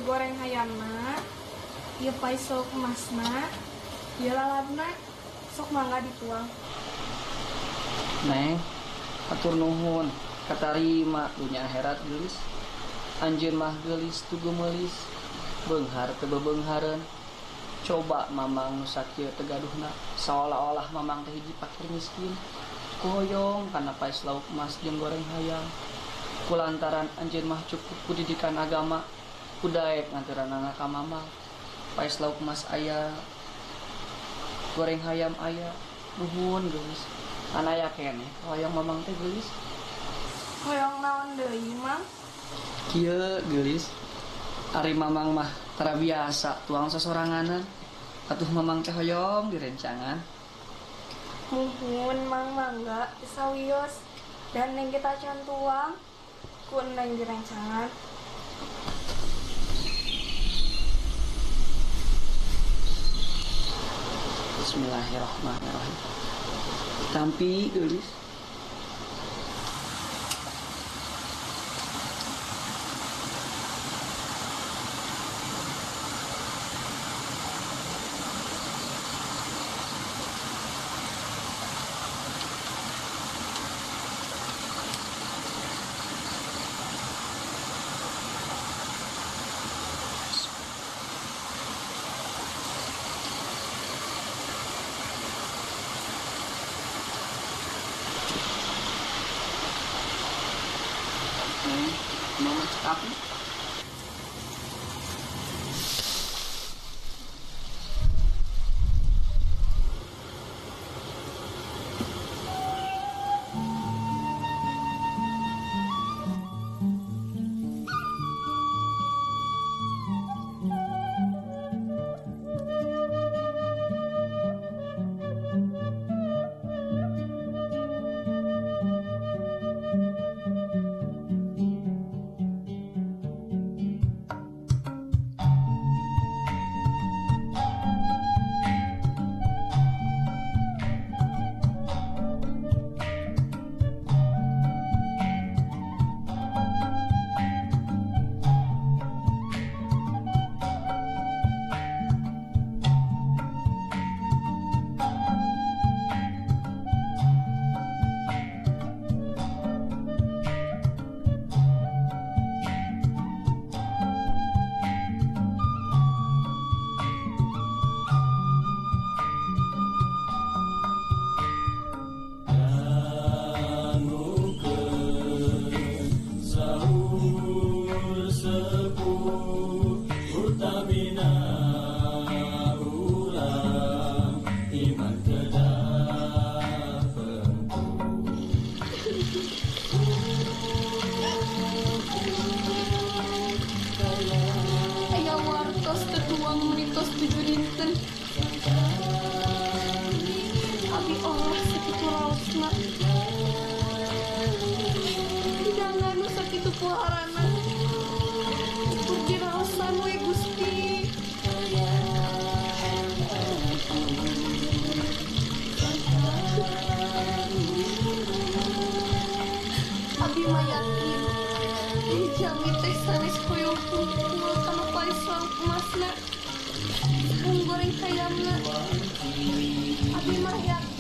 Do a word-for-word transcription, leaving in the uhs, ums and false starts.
goreng hayamna, ieu paisel kemasna, ieu lalapna, sok mangga dituang. Neng, atur nuhun, katarima dunya akhirat gelis. Anjeun mah gelis tugu meuli, beunghar teu bebeunghareun. Coba mamang nu sakieu teu gaduhna, saolah-olah mamang teh hiji fakir miskin. Koyong kana paes lauk emas jeung goreng hayam. Kulantaran anjeun mah cukup pendidikan agama, kudaek nganteurana ka mamang. Paes lauk emas aya, goreng hayam aya, nuhun geus. Anaya keneh, hoyong mamang teh geus. Hoyong naon deui, Mang? Kieu geus. Ari mamang mah tara biasa tuang sasoranganan. Atuh mamang teh hoyong direncangan. Muhun Mang mangga sawios dan neng kita can tuang ku neng direncangan. Bismillahirrahmanirrahim. Tampi geus. Mama cek api. Aya wartos tetuang menitos tujuh dinten. Abi olah sakitu raosna. Hidangan nu sakitu puarana. Ugi raosan we Gusti. Abi mah yakin dijami teh sanes hoyong kumpul kana paes lauk emasna sareng goreng hayamna. Abi mah yakin